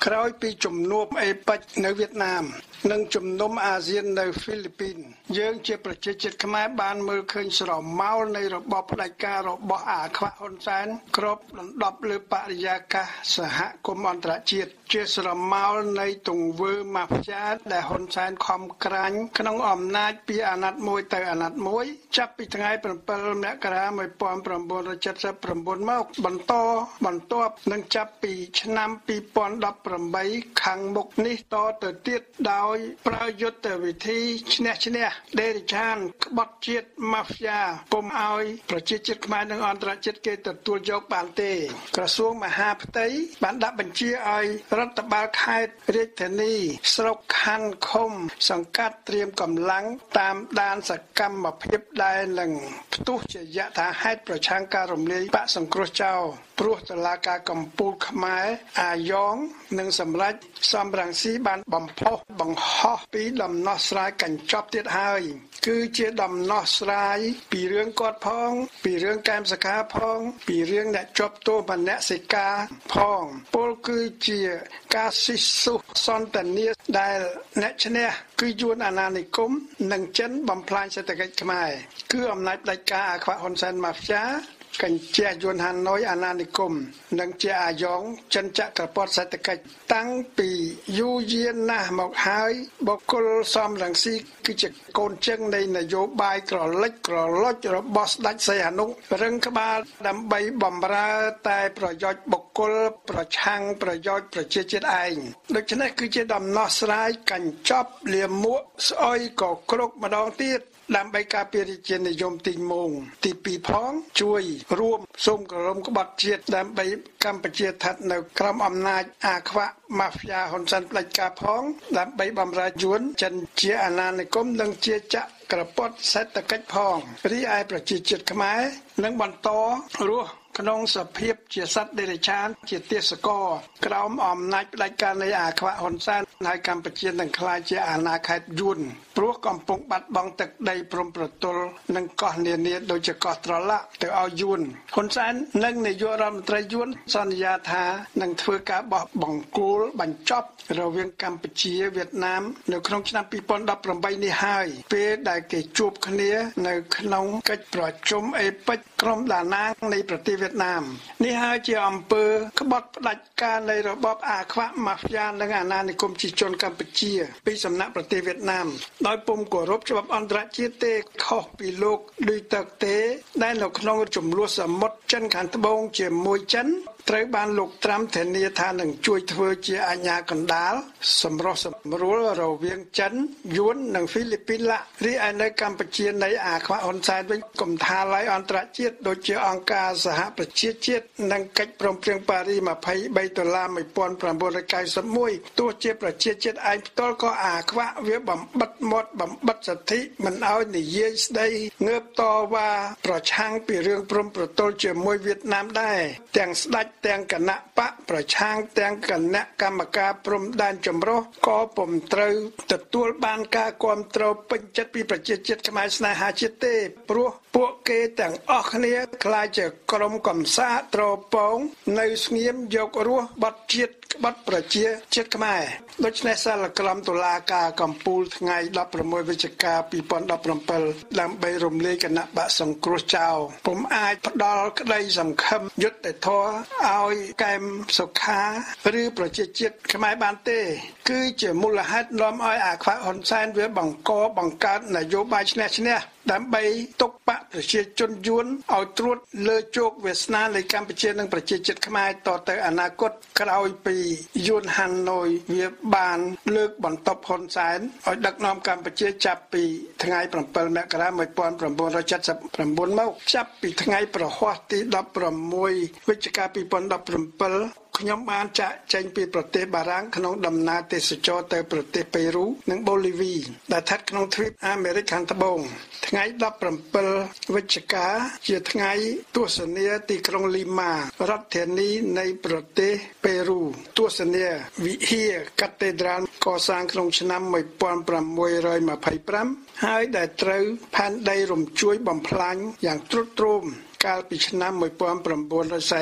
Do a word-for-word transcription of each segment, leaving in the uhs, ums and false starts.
ក្រោយពីជំនួបអេប៉ិចនៅវៀតណាមនិងជំនុំអាស៊ាននៅហ្វីលីពីនយើងជាប្រជាជាតិខ្មែរបានមើលឃើញស្រមោលនៃរបបផ្ដាច់ការរបស់អាខ្វាក់ហ៊ុនសែនគ្របដណ្ដប់លើបរិយាកាសសហគមន៍អន្តរជាតិជាស្រមោលនៃទង្វើម៉ាហ្វយ៉ាដែលហ៊ុនសែនខំក្រាញ់ក្នុងអំណាចពីអាណត្តិមួយទៅអាណត្តិមួយចាប់ពីថ្ងៃ7មករាmột nghìn chín trăm bảy mươi chínមកបន្តបន្ទាប់នឹងចាប់ពីឆ្នាំពីរពាន់ដប់ប្រាំបីខាងមុខនេះតទៅទៀតដោយប្រើយុទ្ធវិធីឈ្នះឈ្នះដេរិឆានក្បត់ជាតិម៉ាហ្វយ៉ាពុំឲ្យប្រជាជាតិខ្មែរនិងអន្តរជាតិគេទទួលយកបានទេក្រសួងមហាផ្ទៃបានដាក់បញ្ជាឲ្យរដ្ឋបាលខេត្តរាជធានីស្រុកខណ្ឌឃុំសង្កាត់ត្រៀមកម្លាំងតាមដានសកម្មភាពដែលនឹងផ្ទុះជាយថាហេតុប្រឆាំងការរំលាយបកសង្គ្រោះចោលព្រោះតុលាការកំពូលខ្មែរអាយ៉ងនិងសម្រេចសំរងស៊ីបានបំផុសបង្ហោះពីដំណោះស្រាយកញ្ចប់ទៀតហើយគឺជាដំណោះស្រាយពីរឿងគាត់ផងពីរឿងកែមសខាផងពីរឿងអ្នកជាប់ទោសមនសិការផងពលគឺជាការសិសុសន្តានាដែលអ្នកឈ្នះគឺយួនអាណានិគមនិងចិនបំផ្លាញសេដ្ឋកិច្ចខ្មែរគឺអំណាចផ្ដាច់ការអាខ្វាក់ហ៊ុនសែនម៉ាហ្វយ៉ាកញ្ជះយួនហាណូយអាណានិគមនិងជាអាយ៉ងចិនចក្រពត្តិសេដ្ឋកិច្ចតាំងពីយូរយារណាស់មកហើយបុគ្គលសំរងស៊ីគឺជាកូនជើងនៃនយោបាយក្រលិចក្រលុចរបស់ស្ដេចសីហនុរឹងក្បាលដើម្បីបំរើតែប្រយោជន៍បុគ្គលប្រឆាំងប្រយោជន៍ប្រជាជាតិឯងដូច្នេះគឺជាដំណោះស្រាយកញ្ចប់លាមកស្អុយក៏គ្រុកម្ដងទៀតដើម្បីការពាររាជានិយមទីមងទីពីរផងជួយរួមសូមក្រមក្បត់ជាតិដើម្បីកម្ពុជាស្ថិតនៅក្រោមអំណាចអាខ្វាក់ម៉ាហ្វយ៉ាហ៊ុនសែនផ្ដាច់ការផងដើម្បីបំរើយួនចិនជាអាណានិគមនិងជាចក្រពត្តិសេដ្ឋកិច្ចផងរីឯប្រជាជាតិខ្មែរនឹងបន្តរស់ក្នុងសភាពជាសត្វដេរឆានជាទេសកលក្រោមអំណាចផ្ដាច់ការនៃអាខ្វាក់ហ៊ុនសែនហើយកម្ពុជានឹងក្លាយជាអាណាខេត្តយួនព្រោះកំពុងបាត់បង់ទឹកដីព្រំប្រទល់និងកោះនានាដូចជាកោះត្រឡាក់ទៅឲ្យយួនហ៊ុនសែននិងនាយករដ្ឋមន្ត្រីយួនសន្យាថានឹងធ្វើការបោះបង្គោលបញ្ចប់រវាងកម្ពុជាវៀតណាមនៅក្នុងឆ្នាំពីរពាន់ដប់ប្រាំបីនេះហើយពេលដែលគេជួបគ្នានៅក្នុងកិច្ចប្រជុំអេប៉ិចក្រុមតាណាងនៃប្រទេសវៀតណាមនេះហើយជាអំពើក្បត់ផ្ដាច់ការនៃរបបអាខ្វាក់ម៉ាហ្វយ៉ានិងអាណានិគមជីជនកម្ពុជាពីសំណាក់ប្រទេសវៀតណាមដោយពុំគោរពច្បាប់អន្តរជាតិទេខុសពីលោកឌុយតើកទេដែលនៅក្នុងចំនួនសមុទ្រចិនខាងត្បូងជាមួយចិនត្រូវបានលោកត្រាំធានាថានឹងជួយធ្វើជាអាជ្ញាកណ្ដាលសម្រុះសម្រួលរវាងចិនយួននិងហ្វីលីពីនឡារីឯនៅកម្ពុជានៃអាខ្វាក់ហ៊ុនសែនវិញគំថាឡៃអន្តរជាតិដូចជាអង្គការសហប្រជាជាតិនិងកិច្ចព្រមព្រៀងប៉ារីសยี่สิบสามដុល្លារmột nghìn chín trăm chín mươi mốtទោះជាប្រជាជាតិឯងផ្ទាល់ក៏អាខ្វាក់វាបំបិទមាត់បំបិទសិទ្ធិមិនឲ្យនិយាយស្ដីងើបតវ៉ាប្រឆាំងពីរឿងព្រំប្រទល់ជាមួយវៀតណាមដែរទាំងស្ដេចទាំងគណៈបកប្រឆាំងទាំងគណៈកម្មការព្រំដែនចម្រុះក៏ពុំត្រូវទទួលបានការគ្រប់គ្រងពេញចិត្តពីប្រជាជាតិខ្មែរស្នេហាជាតិទេព្រោះពួកគេទាំងអស់គ្នាខ្លាចជាក្រុមកំសាត្រពងនៅស្ងៀមយករស់បាត់ជាតិក្បត់ប្រជាជាតិខ្មែរដូច្នេះសាលក្រមតុលាការកំពូលថ្ងៃដប់ប្រាំមួយវិច្ឆិកាពីរពាន់ដប់ប្រាំbảyដើម្បីរំលាយគណៈបកសង្គ្រោះចោលពុំអាចផ្ដល់ក្តីសង្ឃឹមយុត្តិធម៌ឲ្យកែមសុខាឬប្រជាជាតិខ្មែរបានទេគឺជាមូលហេតុនាំឲ្យអាខ្វាក់ហ៊ុនសែនវាបង្កបង្កើតនយោបាយឈ្នះឈ្នះដើម្បីទុកបកប្រជាជនយួនឲ្យត្រួតលើជោគវាសនានៃកម្ពុជានិងប្រជាជាតិខ្មែរតទៅអនាគតក្រោយពីយួនហាណូយវាបានលើកបន្ទប់ហ៊ុនសែនឲ្យដឹកនាំកម្ពុជាចាប់ពីថ្ងៃ7មករាmột nghìn chín trăm chín mươi chínមកចាប់ពីថ្ងៃប្រហ័សទីដប់ប្រាំមួយវិច្ឆិកាពីរពាន់ដប់ប្រាំbảyខ្ញុំបានចាក់ចេញពីប្រទេសបារាំងក្នុងដំណើរទេសចរទៅប្រទេសប៉េរូនិងបូលីវីដែលស្ថិតក្នុងទ្វីបអាមេរិកខាងត្បូងថ្ងៃដប់ប្រាំbảyវិច្ឆិកាជាថ្ងៃទស្សនាទីក្រុងលីម៉ារដ្ឋធានីនៃប្រទេសប៉េរូទស្សនាវិហារកាតេដ្រាលកសាងក្នុងឆ្នាំmột nghìn tám trăm hai mươi lămហើយដែលត្រូវផែនដីរំជួយបំផ្លាញយ៉ាងទ្រុឌទ្រោមកាលពីឆ្នាំmột nghìn chín trăm bốn mươi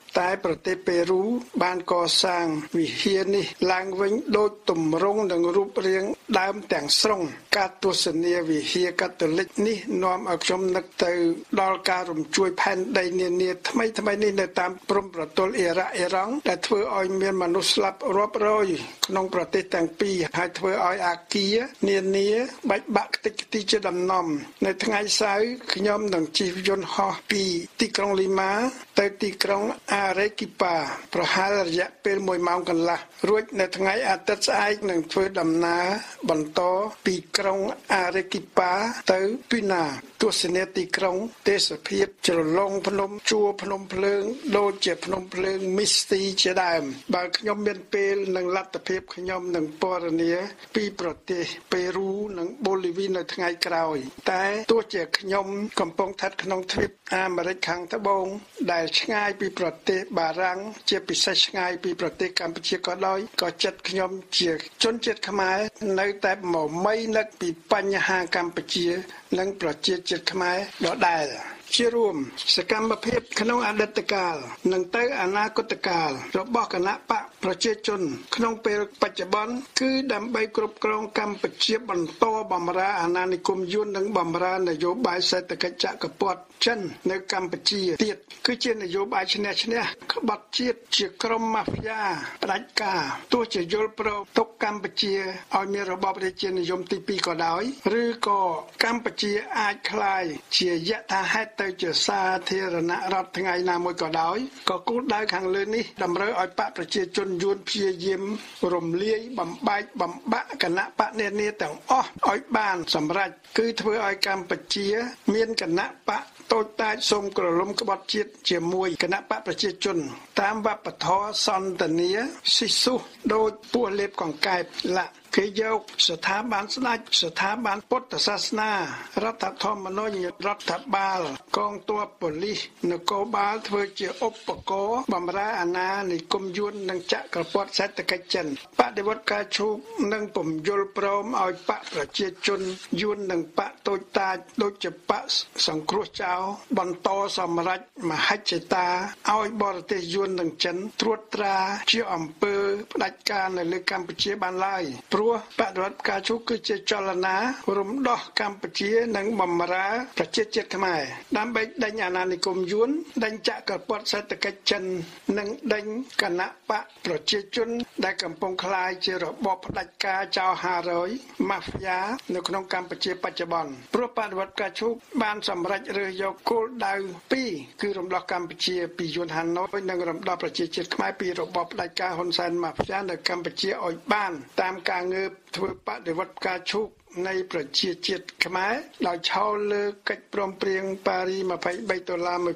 តែប្រទេសប៉េរូបានកសាងវិហារនេះឡើងវិញដោយទម្រង់និងរូបរាងដើមទាំងស្រុងការទស្សនាវិហារកាតូលិកនេះនាំឲ្យខ្ញុំនឹកទៅដល់ការរំជួយផែនដីនានាថ្មីថ្មីនេះនៅតាមព្រំប្រទល់អ៊ីរ៉ាក់អ៊ីរ៉ង់ដែលធ្វើឲ្យមានមនុស្សស្លាប់រាប់រយក្នុងប្រទេសទាំងពីរហើយធ្វើឲ្យអាគារនានាបែកបាក់ខ្ទេចខ្ទីជាដំណំនៅថ្ងៃសៅរ៍ខ្ញុំនឹងជិះយន្តហោះពីទីក្រុងលីម៉ាទៅទីក្រុងអារ៉េគីប៉ាប្រហែលរយៈពេលមួយម៉ោងកន្លះរួចនៅថ្ងៃអាទិត្យស្អែកនឹងធ្វើដំណើរបន្តពីក្រុងអារ៉េគីប៉ាទៅពីណាទស្សនាទីក្រុងទេសភាពជ្រលងភ្នំជួរភ្នំភ្លើងដូចជាភ្នំភ្លើងមីស្ទីជាដើមបើខ្ញុំមានពេលនិងលទ្ធភាពខ្ញុំនឹងពណ៌នាពីប្រទេសប៉េរូនិងបូលីវីនៅថ្ងៃក្រោយតែទោះជាខ្ញុំកំពុងស្ថិតក្នុងទ្វីបអាមេរិកខាងត្បូងដែលឆ្ងាយពីប្រទេសបារាំងជាពិសេសឆ្ងាយពីប្រទេសកម្ពុជាក៏ដោយក៏ចិត្តខ្ញុំជាជនជាតិខ្មែរនៅតែមមីនឹកពីបញ្ហាកម្ពុជានិងប្រជាជាតិខ្មែរដដែលជារួមសកម្មភាពក្នុងអតីតកាលនិងទៅអនាគតកាលរបស់គណៈបកប្រជាជនក្នុងពេលបច្ចុប្បន្នគឺដើម្បីគ្រប់គ្រងកម្ពុជាបន្តបម្រើអាណានិគមយួននិងបម្រើនយោបាយសេដ្ឋកិច្ចចក្រពត្តិចិននៅកម្ពុជាទៀតគឺជានយោបាយឈ្នះឈ្នះក្បត់ជាតិជាក្រុមម៉ាហ្វ្យាផ្ដាច់ការទោះជាយល់ព្រមទុកកម្ពុជាឲ្យមានរបបរាជានិយមទីពីរក៏ដោយឬក៏កម្ពុជាអាចคล้ายជាយថាហេតុទៅជាសាធារណរដ្ឋថ្ងៃណាមួយក៏ដោយក៏គោលដៅខាងលើនេះតម្រូវឲ្យបកប្រជាជនយួនព្យាយាមរំលាយបំបែកបំបាក់គណៈបកនានាទាំងអស់ឲ្យបានសម្រេចគឺធ្វើឲ្យកម្ពុជាមានគណៈបកតូចតាចសូមក្រឡុំក្បត់ជាតិជាមួយគណៈបកប្រជាជនតាមវប្បធម៌សន្តានាស៊ីស៊ូដោយពោះលេបកង្កែបឡាគេយកស្ថាប័នស្ដេចស្ថាប័នពុទ្ធសាសនារដ្ឋធម្មនុញ្ញរដ្ឋបាលកងទ័ពប៉ូលីសនគរបាលធ្វើជាឧបករណ៍បម្រើអាណានិគមយួននិងចក្រពត្តិសេដ្ឋកិច្ចចិនបដិវត្តការឈូកនិងពំយល់ព្រមឲ្យបកប្រជាជនយួននិងបកតូចតាចដូចជាបកសង្គ្រោះចៅបន្តសម្រេចមហិច្ឆតាឲ្យបរទេសយួននិងចិនត្រួតត្រាជាអំពើផ្ដាច់ការនៅលើកម្ពុជាបានឡើយព្រោះបដិវត្តការឈូកគឺជាចលនារំដោះកម្ពុជានិងបម្រើប្រជាជាតិខ្មែរដើម្បីដេញអាណានិគមយួនដេញចក្រពត្តិសេដ្ឋកិច្ចចិននិងដេញគណៈបកប្រជាជនដែលកំពុងក្លាយជារបបផ្ដាច់ការចោលហារយម៉ាហ្វ្យានៅក្នុងកម្ពុជាបច្ចុប្បន្នព្រោះបដិវត្តការឈូកបានសម្រេចរើសយកគោលដៅពីរគឺរំដោះកម្ពុជាពីយួនហាណូយនិងរំដោះប្រជាជាតិខ្មែរពីរបបផ្ដាច់ការហ៊ុនសែនម៉ាហ្វ្យានៅកម្ពុជាឲ្យបានតាមការងើបធ្វើបដិវត្តការឈូកនៃប្រជាជាតិខ្មែរដោយឆោលលើកិច្ចព្រមព្រៀងប៉ារីសยี่สิบสามដុល្លារnineteen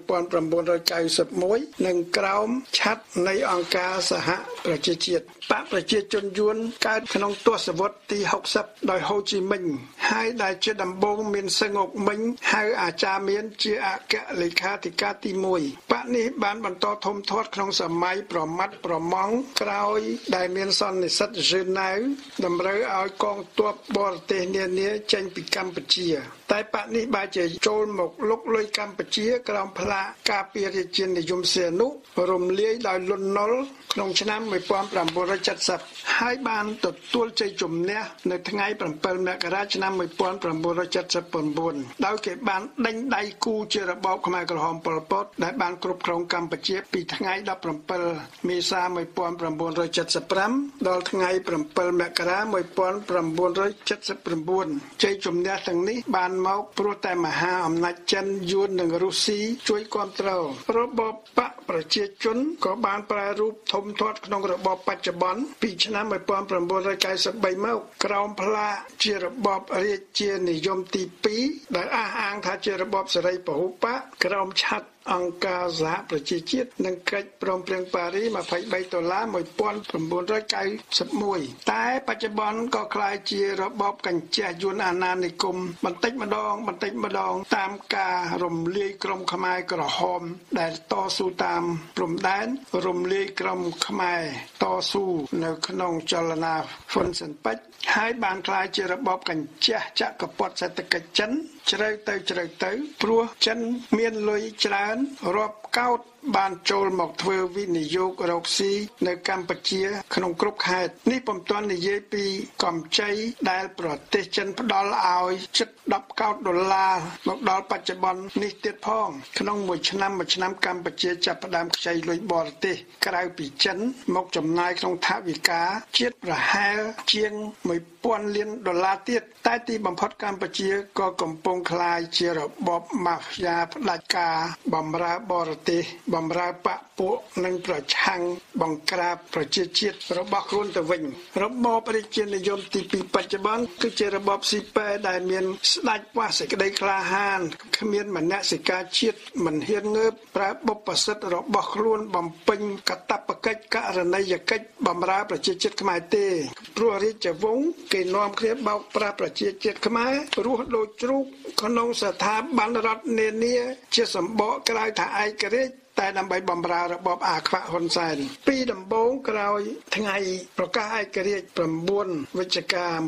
ninety-oneនិងក្រោមឆ័ត្រនៃអង្គការសហប្រជាជាតិបកប្រជាជនយួនកើតក្នុងទសវត្សរ៍ទីsixtyដោយហូជីមិញហើយដែលជាដំបូងមានសឹងអុកមិញហៅអាចារ្យមានជាអគ្គលេខាធិការទីoneបកនេះបានបន្តធំធាត់ក្នុងសម័យប្រមាត់ប្រម៉ង់ក្រោយដែលមានសន្និសីទហ្សឺណែវតម្រូវឲ្យកងទ័ពបរទេសនានាចេញពីកម្ពុជាតែបកនេះបែរជាចូលមកលុកលុយកម្ពុជាក្រោមផ្លាកការពាររាជានិយមសីហនុរំលាយដោយលន់នល់ក្នុងឆ្នាំnineteen seventyហើយបានទទួលជ័យជំនះនៅថ្ងៃsevenមករាឆ្នាំnineteen seventy-nineដោយគេបានដេញដៃគូជារបបខ្មែរក្រហមប៉ុលពតដែលបានគ្រប់គ្រងកម្ពុជាពីថ្ងៃseventeenមេសាnineteen seventy-fiveដល់ថ្ងៃsevenមករាnineteen seventy-nineជ័យជំនះទាំងនេះបានមកព្រោះតែមហាអំណាចចិនយួននិងរុស្ស៊ីជួយគាំទ្ររបបបកប្រជាជនក៏បានប្រែរូបធំធាត់ក្នុងរបបបច្ចុប្បន្នពីឆ្នាំnineteen ninety-threeមកក្រោមផ្លាកជារបបរាជានិយមទីtwoដែលអះអាងថាជារបបសេរីពហុបកក្រោមឆ័ត្រអង្គការសហប្រជាជាតិនិងកិច្ចព្រមព្រៀងប៉ារីសยี่สิบสามដុល្លារnineteen ninety-oneតែបច្ចុប្បន្នក៏ក្លាយជារបបកញ្ជះយួនអាណានិគមបន្តិចម្ដងបន្តិចម្ដងតាមការរំលាយក្រុមខ្មែរក្រហមដែលតស៊ូតាមព្រំដែនរំលាយក្រុមខ្មែរតស៊ូនៅក្នុងចលនាហ៊ុនស៊ិនប៉ិចហើយបានក្លាយជារបបកញ្ជះចក្រពត្តិសេដ្ឋកិច្ចចិនជ្រៅទៅជ្រៅទៅព្រោះចិនមានលុយច្រើនច្រើនរាប់កោតបានចូលមកធ្វើវិនិយោគរកស៊ីនៅកម្ពុជាក្នុងគ្រប់ខេត្តនេះពុំទាន់និយាយពីកម្ចីដែលប្រទេសចិនផ្ដល់ឲ្យជិតដប់កោតដុល្លារមកដល់បច្ចុប្បន្ននេះទៀតផងក្នុងមួយឆ្នាំមួយឆ្នាំកម្ពុជាចាប់ផ្ដើមខ្ចីលុយបរទេសក្រៅពីចិនមកចំណាយក្នុងថវិកាជាតិប្រហែលជាងមួយពាន់លានដុល្លារទៀតតែទីបំផុតកម្ពុជាក៏កំពុងក្លាយជារបបម៉ាហ្វយ៉ាផ្ដាច់ការបម្រើបរទេសបម្រើបកពួកនិងប្រឆាំងបង្ក្រាបប្រជាជាតិរបស់ខ្លួនទៅវិញរបបរាជានិយមទីពីរបច្ចុប្បន្នគឺជារបបស៊ីប៉ែដែលមានស្ដេចវ៉ាសេចក្តីក្លាហានគ្មានមនសិការជាតិមិនហ៊ានងើបប្រើបុព្វសិទ្ធិរបស់ខ្លួនបំពេញកាតព្វកិច្ចករណីយកិច្ចបម្រើប្រជាជាតិខ្មែរទេព្រោះរាជវង្សគេនាំគ្នាបោកប្រាស់ប្រជាជាតិខ្មែររស់ដូចជ្រូកក្នុងស្ថាប័នរដ្ឋនានាជាសម្បកក្រៅថាឯករាជ្យតែដើម្បីបម្រើរបបអាខ្វាក់ហ៊ុនសែនពីដំបូងក្រោយថ្ងៃប្រកាសឯករាជ្យ9វិច្ឆិកាnineteen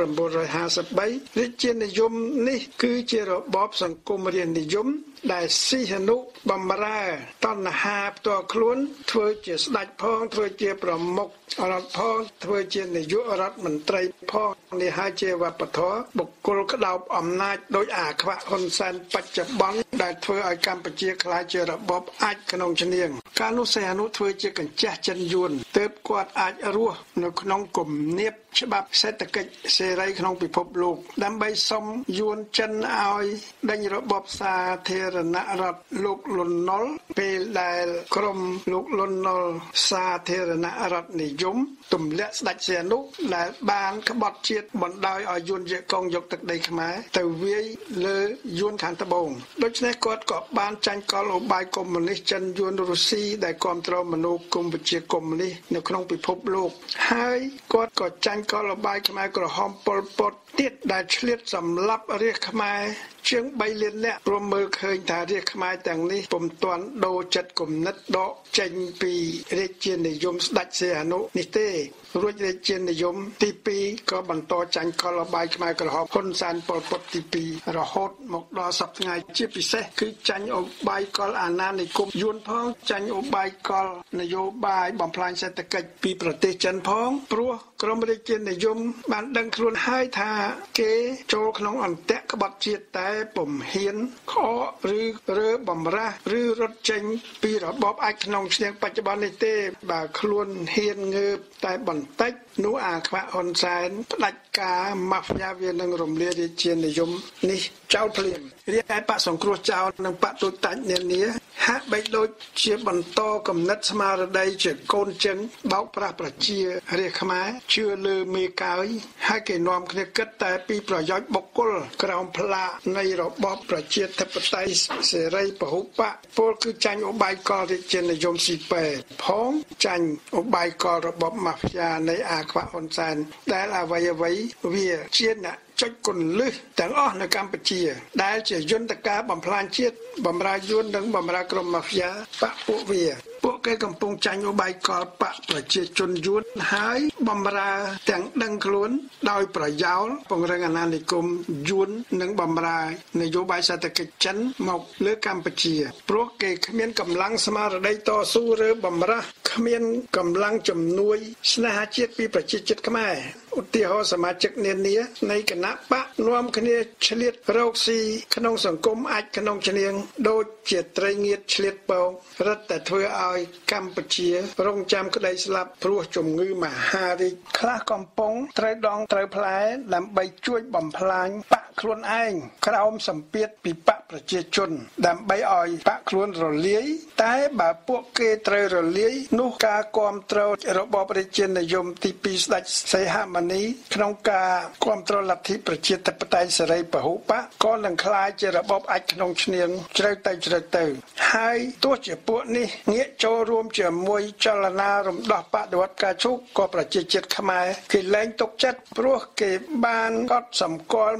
fifty-threeរាជានិយមនេះគឺជារបបសង្គមរាស្ត្រនិយមដែលស៊ីហនុបំរើតណ្ហាផ្ទាល់ខ្លួនធ្វើជាស្ដេចផងធ្វើជាប្រមុខរដ្ឋផងធ្វើជានាយករដ្ឋមន្ត្រីផងនេះហើយជាវប្បធម៌បុគ្គលក្តោបអំណាចដោយអាខ្វាក់ហ៊ុនសែនបច្ចុប្បន្នដែលធ្វើឲ្យកម្ពុជាក្លាយជារបបអាចក្នុងឈ្នាងកាលនោះសីហនុធ្វើជាកញ្ចេះចិនយួនទើបគាត់អាចរស់នៅក្នុងគំនាបច្បាប់សេដ្ឋកិច្ចសេរីក្នុងពិភពលោកដើម្បីសុំយួនចិនឲ្យដេញរបបសាធារណរដ្ឋលោកលន់នល់ពេលដែលក្រមលោកលន់នល់សាធារណរដ្ឋនិយមទម្លាក់ស្ដេចសីហនុដែលបានក្បត់ជាតិបណ្ដោយឲ្យយួនជាកងយកទឹកដីខ្មែរទៅវាយលើយួនខាងត្បូងដូច្នេះគាត់ក៏បានចាញ់កលឧបាយកុម្មុយនីសចិនយួនរុស្ស៊ីដែលគ្រប់គ្រងមនោគមវិជ្ជាកុម្មុយនីសនៅក្នុងពិភពលោកហើយគាត់ក៏ចាញ់កលឧបាយខ្មែរក្រហមប៉ុលពតទៀតដែលឆ្លៀតសម្លាប់រាជខ្មែរជាង3លាននាក់ព្រមមើលឃើញថារាជខ្មែរទាំងនេះពុំទាន់ដូរចិត្តគំនិតដកចេញពីរាជានិយមស្ដេចសីហនុនេះទេរួចរាជានិយមទីពីរក៏បន្តចាញ់កលឧបាយខ្មែរក្រហមហ៊ុនសែនប៉ុលពតទីពីររហូតមកដល់សប្តាហ៍ថ្ងៃជាពិសេសគឺចាញ់ឧបាយកលអាណានិគមយួនផងចាញ់ឧបាយកលនយោបាយបំផ្លាញសេដ្ឋកិច្ចពីប្រទេសចិនផងព្រោះក្រមរាជានិយមបានដឹងខ្លួនហើយថាគេចូលក្នុងអន្តៈក្បត់ជាតិតែពុំហ៊ានខកឬរើបំរាស់ឬរត់ចេញពីរបបអាចក្នុងឈ្នាងបច្ចុប្បន្ននេះទេបើខ្លួនហ៊ានងើបតែបន្តិចនោះអាខ្វាក់ហ៊ុនសែនផ្ដាច់ការម៉ាហ្វយ៉ាវានឹងរំលាយរាជានិយមនេះចោលភ្លាមរាយឯបកសង្គ្រោះចោលនិងបកទូចតាច់នានាហាក់បីដូចជាបន្តគំនិតស្មារតីជាកូនចឹងបោកប្រាស់ប្រជារាជខ្មែរជឿលើមេកើយហើយគេនាំគ្នាគិតតែពីប្រយោជន៍បុគ្គលក្រោមផ្លាកនៃរបបប្រជាធិបតេយ្យសេរីពហុបកពលគឺចាញ់ឧបាយកលរាជានិយមស៊ីប៉ែផងចាញ់ឧបាយកលរបបម៉ាហ្វយ៉ានៃអាខ្វាក់ហ៊ុនសែនដែលអ្វីអ្វីវាជាអ្នកចុចគន្លឹះទាំងអស់នៅកម្ពុជាដែលជាយន្តការបំផ្លាញជាតិបំរើយួននិងបំរើក្រុមម៉ាហ្វយ៉ាបកពួកវាពួកគេកំពុងចាញ់ឧបាយកលបកប្រជាជនយួនហើយបំរើទាំងដឹងខ្លួនដោយប្រយោលពង្រឹងអាណានិគមយួននិងបំរើនយោបាយសេដ្ឋកិច្ចចិនមកលើកម្ពុជាព្រោះគេគ្មានកម្លាំងស្មារតីតស៊ូឬបំរាស់គ្មានកម្លាំងជំនួយស្នេហាជាតិពីប្រជាជាតិខ្មែរឧទាហរណ៍សមាជិកនានានៃគណៈបកនាំគ្នាឆ្លៀតរកស៊ីក្នុងសង្គមអាចក្នុងឈ្នាងដូចជាត្រីងៀតឆ្លៀតពងរឹតតែធ្វើឲ្យកម្ពុជារងចាំក្តីស្លាប់ព្រោះជំងឺមហារីកខ្លះកំពុងត្រូវដងត្រូវផ្លែដើម្បីជួយបំផ្លាញបកខ្លួនឯងក្រោមសម្ពាធពីបកប្រជាជនដើម្បីឲ្យបកខ្លួនរលាយតែបើពួកគេត្រូវរលាយនោះការគ្រប់គ្រងរបបរាជានិយមទីពីរស្ដេចសីហមុនីក្នុងការគ្រប់គ្រងលទ្ធិប្រជាធិបតេយ្យសេរីពហុបកក៏នឹងក្លាយជារបបអាចក្នុងឈ្នាងជ្រៅទៅជ្រៅទៅហើយទោះជាពួកនេះងាកចូលរួមជាមួយចលនារំដោះបដិវត្តការជូកក៏ប្រជាជាតិខ្មែរគេលែងទុកចិត្តព្រោះគេបានកត់សម្គាល់មើលឃ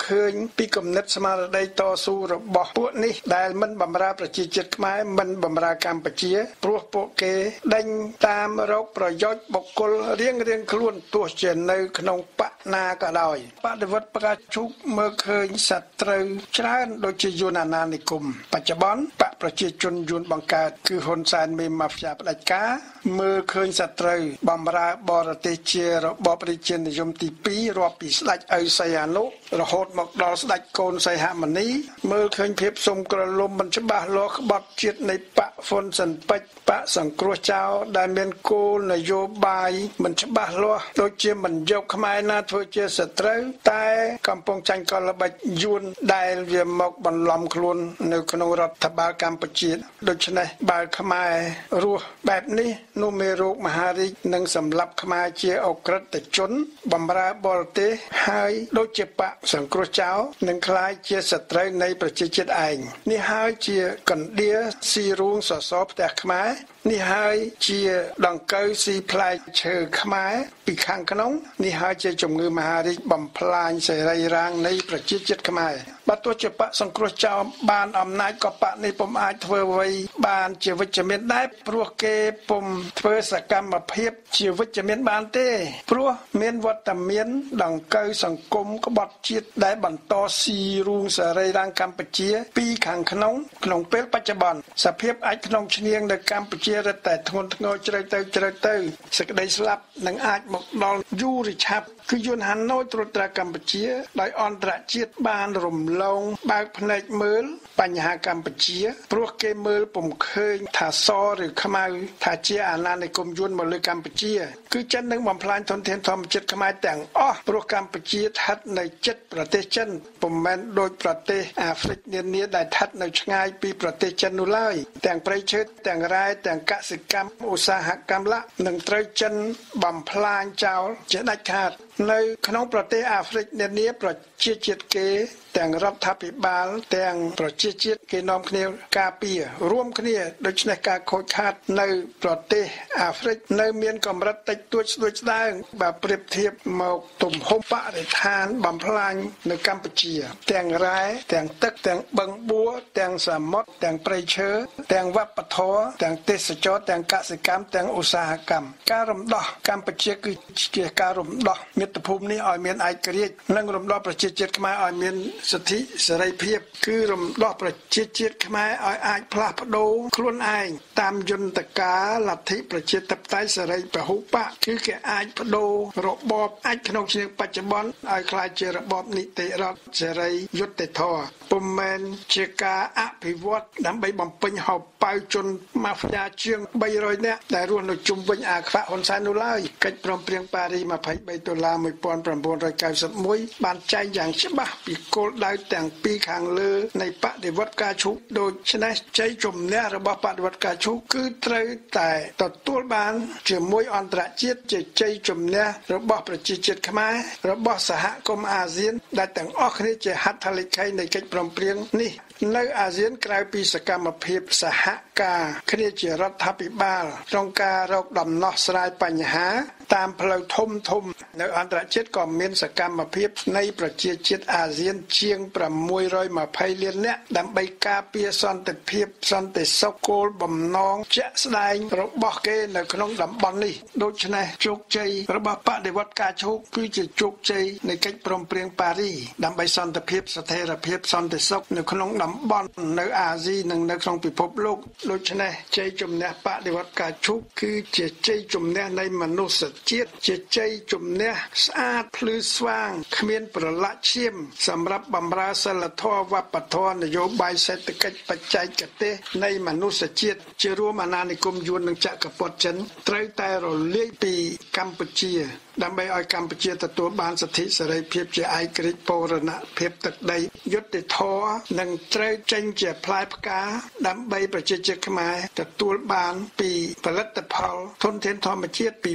ឃើញពីគំនិតស្មារតីតស៊ូរបស់ពួកនេះដែលមិនបម្រើប្រជាជាតិខ្មែរមិនបម្រើកម្ពុជាព្រោះពួកគេដេញតាមរកប្រយោជន៍បុគ្គលរៀងរៀងខ្លួនទោះជានៅក្នុងបកណាក៏ដោយបដិវត្តផ្កាឈូកមើលឃើញសត្រូវច្រើនដូចជាយួនអាណានិគមបច្ចុប្បន្នបកប្រជាជនយួនបង្កើតគឺហ៊ុនសែនមេម៉ាហ្វ្យាផ្ដាច់ការមើលឃើញសត្រូវបម្រើបរទេសជារបបរាជានិយមទីពីររាប់ពីស្ដេចឪសីហនុរហូតមកដល់ស្ដេចកូនសីហមុនីមើលឃើញភាពសុំក្រលុំមិនច្បាស់លាស់ក្បត់ជាតិនៃបកហ្វុនសិនពេជ្របកសង្គ្រោះចោលដែលមានគោលនយោបាយមិនច្បាស់លាស់ដូចជាមិនយកខ្មែរណាធ្វើជាសត្រូវតែកំពុងចាញ់កលល្បិចយួនដែលវាមកបន្លំខ្លួននៅក្នុងរដ្ឋបាលកម្ពុជាដូច្នេះបើខ្មែររស់បែបនេះនោះមេរោគមហារីកនឹងសម្លាប់ខ្មែរជាអក្រិតជនបំរើបរទេសហើយដូចជាបកសង្គ្រោះចោលនឹងក្លាយជាសត្រូវនៃប្រជាជាតិឯងនេះហើយជាកណ្ដៀស៊ីរូងសសរផ្ទះខ្មែរនេះហើយជាដង្កូវស៊ីផ្លែឈើខ្មែរពីខាងក្នុងនេះហើយជាជំងឺមហារីកបំផ្លាញសេរីរាង្គនៃប្រជាជាតិខ្មែរបើទោះជាបកសង្គ្រោះចោលបានអំណាចក៏បកនេះពុំអាចធ្វើអ្វីបានជាវិជ្ជមានដែរព្រោះគេពុំធ្វើសកម្មភាពជាវិជ្ជមានបានទេព្រោះមានវត្តមានដង្កូវសង្គមក្បត់ជាតិដែលបន្តស៊ីរូងសេរីរាង្គកម្ពុជាពីខាងក្នុងក្នុងពេលបច្ចុប្បន្នសភាពអាចក្នុងឈ្នៀងនៅកម្ពុជារឹតតែធ្ងន់ធ្ងរជ្រៅទៅជ្រៅទៅសេចក្តីស្លាប់នឹងអាចមកដល់យូរឆាប់គឺយួនហាណូយត្រួតត្រាកម្ពុជាដោយអន្តរជាតិបានរំលងបើកភ្នែកមើលបញ្ហាកម្ពុជាព្រោះគេមើលពុំឃើញថាសឬខ្មៅថាជាអាណានិគមយួនមកលើកម្ពុជាគឺចិននឹងបំផ្លាញធនធានធម្មជាតិខ្មែរទាំងអស់ព្រោះកម្ពុជាស្ថិតនៅជិតប្រទេសចិនពុំមែនដូចប្រទេសអាហ្វ្រិកនានាដែលស្ថិតនៅឆ្ងាយពីប្រទេសចិននោះឡើយទាំងព្រៃឈើទាំងរ៉ែទាំងកសិកម្មឧស្សាហកម្មละនឹងត្រូវចិនបំផ្លាញចោលជាដាច់ខាតនៅក្នុងប្រទេសអាហ្វ្រិកនានាប្រជាជាតិគេទាំងរដ្ឋាភិបាលទាំងប្រជាជាតិគេនាំគ្នាការពាររួមគ្នាដូច្នេះការខូចខាតនៅប្រទេសអាហ្វ្រិកនៅមានកម្រិតតិចតួចស្ដួចស្ដើងបើប្រៀបធៀបមកទំហំបរិស្ថានបំផ្លាញនៅកម្ពុជាទាំងរ៉ែទាំងទឹកទាំងបឹងបួទាំងសមុទ្រទាំងព្រៃឈើទាំងវប្បធម៌ទាំងទេសចរទាំងកសិកម្មទាំងឧស្សាហកម្មការរំដោះកម្ពុជាគឺជាការរំដោះមាតុភូមិនេះឲ្យមានឯករាជ្យនិងរំដោះប្រជាជាតិខ្មែរឲ្យមានសិទ្ធិសេរីភាពគឺរំដោះប្រជាជាតិខ្មែរឲ្យអាចផ្លាស់ប្ដូរខ្លួនឯងតាមយន្តការលទ្ធិប្រជាធិបតេយ្យសេរីពហុបកគឺគេអាចបដូររបបអាចក្នុងឆ្នាំបច្ចុប្បន្នឲ្យក្លាយជារបបនីតិរដ្ឋសេរីយុត្តិធម៌ពុំមែនជាការអភិវឌ្ឍដើម្បីបំពេញហោប៉ៅជនម៉ាហ្វ្យាជាងបីរយនាក់ដែលរស់នៅជុំវិញអាខ្វាក់ហ៊ុនសែននោះឡើយកិច្ចព្រមព្រៀងប៉ារីសម្ភៃបីដុល្លារmột nghìn chín trăm chín mươi mốtបានចែងយ៉ាងច្បាស់ពីគោលដៅទាំងពីរខាងលើនៃបដិវត្តការឈូកដូច្នេះជ័យជំនះរបស់បដិវត្តការឈូកគឺត្រូវតែទទួលបានជាមួយអន្តរជាតិជាជ័យជំនះរបស់ប្រជាជាតិខ្មែររបស់សហគមន៍អាស៊ានដែលទាំងអស់គ្នាជាហត្ថលេខីនៃកិច្ចព្រមព្រៀងនេះនៅអាស៊ានក្រៅពីសកម្មភាពសហការគ្នាជារដ្ឋាភិបាលក្នុងការរកដំណោះស្រាយបញ្ហាតាមផ្លូវធំធំនៅអន្តរជាតិក៏មានសកម្មភាពនៃប្រជាជាតិអាស៊ានជាងប្រាំមួយរយម្ភៃលាននាក់ដើម្បីការពារសន្តិភាពសន្តិសុខគោលបំណងជាក់ស្ដែងរបស់គេនៅក្នុងតំបន់នេះដូច្នេះជោគជ័យរបស់បដិវត្តការឈូកគឺជាជោគជ័យនៃកិច្ចព្រមព្រៀងប៉ារីសដើម្បីសន្តិភាពស្ថិរភាពសន្តិសុខនៅក្នុងតំបន់នៅអាស៊ីនិងនៅក្នុងពិភពលោកដូច្នេះជ័យជំនះបដិវត្តការឈូកគឺជាជ័យជំនះនៃមនុស្សជាតិជាជ័យជំនះស្អាតភ្លឺស្វាងគ្មានប្រឡាក់ឈាមសម្រាប់បម្រើសិលធម៌វប្បធម៌នយោបាយសេដ្ឋកិច្ចបច្ចេកទេសនៃមនុស្សជាតិជារួមអាណានិគមយួននិងចក្រពត្តិចិនត្រូវតែរលាយពីកម្ពុជាដើម្បីឲ្យកម្ពុជាទទួលបានសិទ្ធិសេរីភាពជាឯករាជ្យបូរណភាពទឹកដីយុត្តិធម៌និងត្រូវចេញជាផ្លែផ្កាដើម្បីប្រជាជាតិខ្មែរទទួលបានពីផលិតផលធនធានធម្មជាតិពីវប្បធ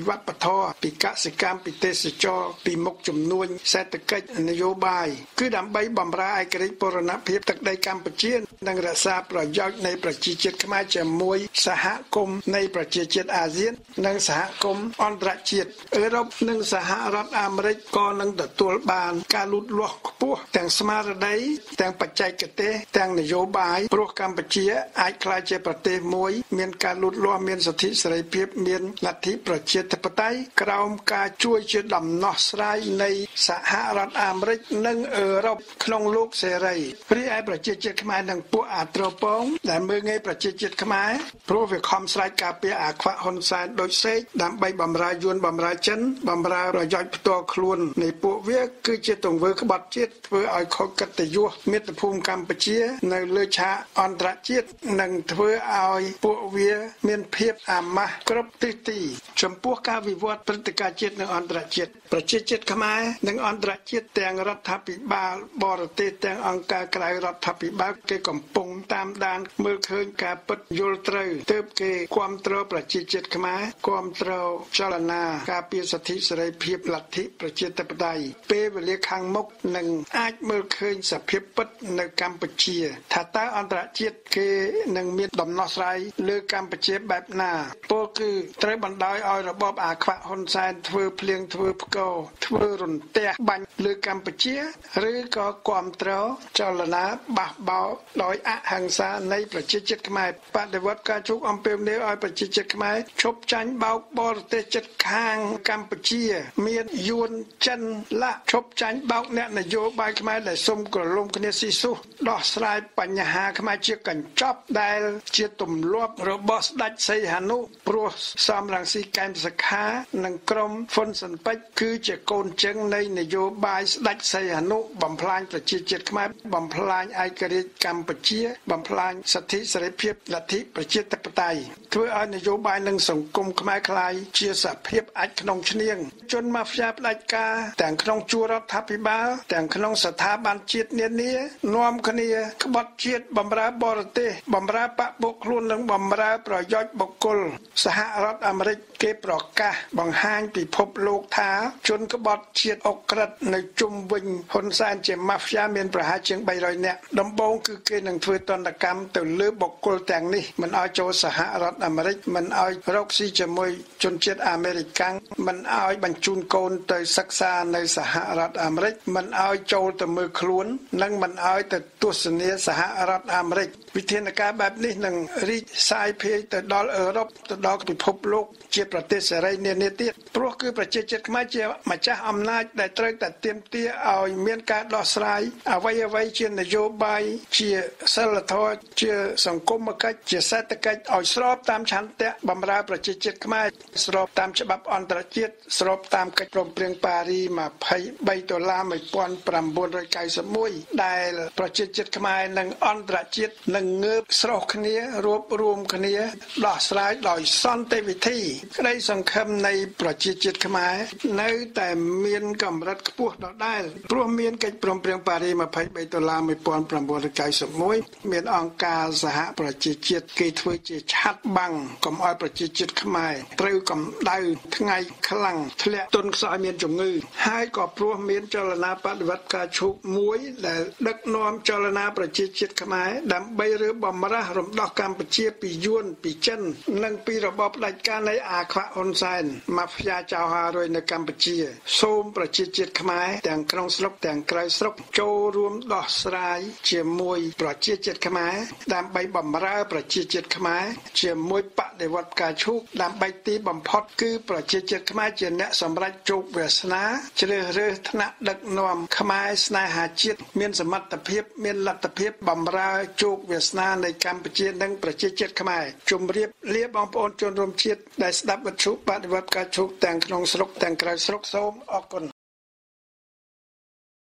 រពីកសិកម្មពីទេសចរពីមុខជំនួញសេដ្ឋកិច្ចនយោបាយគឺដើម្បីបម្រើឯករាជ្យបូរណភាពទឹកដីកម្ពុជានិងរក្សាប្រយោជន៍នៃប្រជាជាតិខ្មែរជាមួយសហគមន៍នៃប្រជាជាតិអាស៊ាននិងសហគមន៍អន្តរជាតិអឺរ៉ុបនិងសហរដ្ឋអាមេរិកក៏នឹងទទួលបានការលូតលាស់ខ្ពស់ទាំងស្មារតីទាំងបច្ចេកទេសទាំងនយោបាយព្រោះកម្ពុជាអាចក្លាយជាប្រទេសមួយមានការលូតលាស់មានសិទ្ធិសេរីភាពមានលទ្ធិប្រជាធិបតេយ្យក្រោមការជួយជាដំណោះស្រាយនៃសហរដ្ឋអាមេរិកនិងអឺរ៉ុបក្នុងលោកសេរីរីឯប្រជាជាតិខ្មែរនិងពួកអាត្រពងដែលមើលងាយប្រជាជាតិខ្មែរព្រោះវាខំស្រែកការពារអាខ្វាក់ហ៊ុនសែនដូចសេកដើម្បីបំរើយួនបំរើចិនបំរើប្រយោជន៍ផ្ទាល់ខ្លួននៃពួកវាគឺជាទង្វើក្បត់ជាតិធ្វើឲ្យខូចកិត្តិយសមាតុភូមិកម្ពុជានៅលើឆាកអន្តរជាតិនិងធ្វើឲ្យពួកវាមានភាពអាម៉ាស់គ្រប់ទិសទីចំពោះការវិវត្តព្រឹត្តិការណ៍ជាតិនិងអន្តរជាតិប្រជាជាតិខ្មែរនិងអន្តរជាតិទាំងរដ្ឋាភិបាលបរទេសទាំងអង្គការក្រៅរដ្ឋាភិបាលគេកំពុងតាមដានមើលឃើញការពិតយល់ត្រូវទើបគេគាំទ្រប្រជាជាតិខ្មែរគាំទ្រចលនាការពារសិទ្ធិសេរីភាពលទ្ធិប្រជាធិបតេយ្យពេលវេលាខាងមុខនឹងអាចមើលឃើញសភាពពិតនៅកម្ពុជាថាតើអន្តរជាតិគេនឹងមានដំណោះស្រាយលើកម្ពុជាបែបណាពលគឺត្រូវបណ្ដោយឲ្យរបបអាខ្វាក់ហ៊ុនសែនធ្វើភ្លៀងធ្វើផ្គរធ្វើរន្ទះបាញ់លើកម្ពុជាឬក៏គាំទ្រចលនាបះបោរដោយអហិង្សានៃប្រជាជាតិខ្មែរបដិវត្តការជោគអំពាវនាវឲ្យប្រជាជាតិខ្មែរឈប់ចាញ់បោកបរទេសជិតខាងកម្ពុជាមានយួនចិនឡាឈប់ចាញ់បោកអ្នកនយោបាយខ្មែរដែលសុំក្រឡុំគ្នាស៊ីស៊ូដោះស្រាយបញ្ហាខ្មែរជាកញ្ចប់ដែលជាទម្លាប់របស់ស្ដេចសីហនុព្រោះសំរងស៊ីកែមសខានិងក្រុមហ៊ុនស៊ិនប៉ិចគឺជាកូនជើងនៃនយោបាយស្ដេចសីហនុបំផ្លាញប្រជាជាតិខ្មែរបំផ្លាញឯករាជ្យកម្ពុជាបំផ្លាញសិទ្ធិសេរីភាពលទ្ធិប្រជាធិបតេយ្យធ្វើឲ្យនយោបាយនិងសង្គមខ្មែរក្លាយជាសភាពអាចក្នុងឈ្នៀងជនម៉ាហ្វ្យាផ្ដាច់ការទាំងក្នុងជួររដ្ឋាភិបាលទាំងក្នុងស្ថាប័នជាតិនានានាំគ្នាក្បត់ជាតិបំរើបរទេសបំរើបពុកខ្លួននិងបំរើប្រយោជន៍បុគ្គលសហរដ្ឋអាមេរិកគេប្រកាសបង្ហាញពិភពលោកថាជនក្បត់ជាតិអុក្រិតនៅជុំវិញហ៊ុនសែនជាម៉ាហ្វ្យាមានប្រហែលជាងបីរយនាក់ដំបូងគឺគេនឹងធ្វើទណ្ឌកម្មទៅលើបុគ្គលទាំងនេះមិនឲ្យចូលសហរដ្ឋអាមេរិកមិនឲ្យរកស៊ីជាមួយជនជាតិអាមេរិកាំងមិនឲ្យបញ្ជូនកូនទៅសិក្សានៅសហរដ្ឋអាមេរិកមិនឲ្យចូលទៅមើលខ្លួននិងមិនឲ្យទៅទស្សនាសហរដ្ឋអាមេរិកវិធានការបែបនេះនឹងរីកសាយភាយទៅដល់អឺរ៉ុបទៅដល់ពិភពលោកជាប្រទេសសេរីនានាទៀតព្រោះគឺប្រជាជាតិខ្មែរជាម្ចាស់អំណាចដែលត្រូវតែទាមទារឲ្យមានការដោះស្រាយអ្វីអ្វីជានយោបាយជាសិលធម៌ជាសង្គមគិច្ចជាសេដ្ឋកិច្ចឲ្យស្របតាមឆន្ទៈបម្រើប្រជាជាតិខ្មែរស្របតាមច្បាប់អន្តរជាតិស្របតាមកិច្ចព្រមព្រៀងប៉ារីម្ភៃបីដុល្លារmột nghìn chín trăm chín mươi mốtដែលប្រជាជាតិខ្មែរនិងអន្តរជាតិនឹងងើបស្រោះគ្នារួបរวมគ្នាដោះស្រាយដោយសន្តិវិធីក្តីសង្ឃឹមនៃប្រជាជាតិខ្មែរនៅតែមានកម្រិតខ្ពស់ដដែលព្រោះមានកិច្ចព្រមព្រៀងប៉ារីម្ភៃបីដុល្លារmột nghìn chín trăm chín mươi mốtមានអង្គការសហប្រជាជាតិគេធ្វើជាឆាត់បាំងកុំឲ្យប្រជាជាតិខ្មែរត្រូវកម្ដៅថ្ងៃខ្លាំងធ្លាក់ទុនខ្សោយមានជំងឺហើយក៏ព្រោះមានចលនាបដិវត្តការឈូកមួយដែលដឹកនាំចលនាប្រជាជាតិខ្មែរដើម្បីរើបំរាស់រំដោះកម្ពុជាពីយួនពីចិននិងពីរបបផ្ដាច់ការនៃអាខ្វាក់ហ៊ុនសែនម៉ាហ្វ្យាចៅហារុយនៅកម្ពុជាសូមប្រជាជាតិខ្មែរទាំងក្នុងស្រុកទាំងក្រៅស្រុកចូលរួមដោះស្រាយជាមួយប្រជាជាតិខ្មែរដើម្បីបំរើប្រជាជាតិខ្មែរជាមួយបដិវត្តការឈូកដើម្បីទីបំផុតគឺប្រជាជាតិខ្មែរជាអ្នកសម្រេចជោគវាសនាជ្រើសរើសថ្នាក់ដឹកនាំខ្មែរស្នេហាជាតិមានសមត្ថភាពមានលទ្ធភាពបំរើជោគវាសនានៃកម្ពុជានិងប្រជាជាតិខ្មែរជម្រាបលាបងប្អូនជនរួមជាតិដែលស្ដាប់វិទ្យុបដិវត្តការឈូកទាំងក្នុងស្រុកទាំងក្រៅស្រុកសូមអរគុណ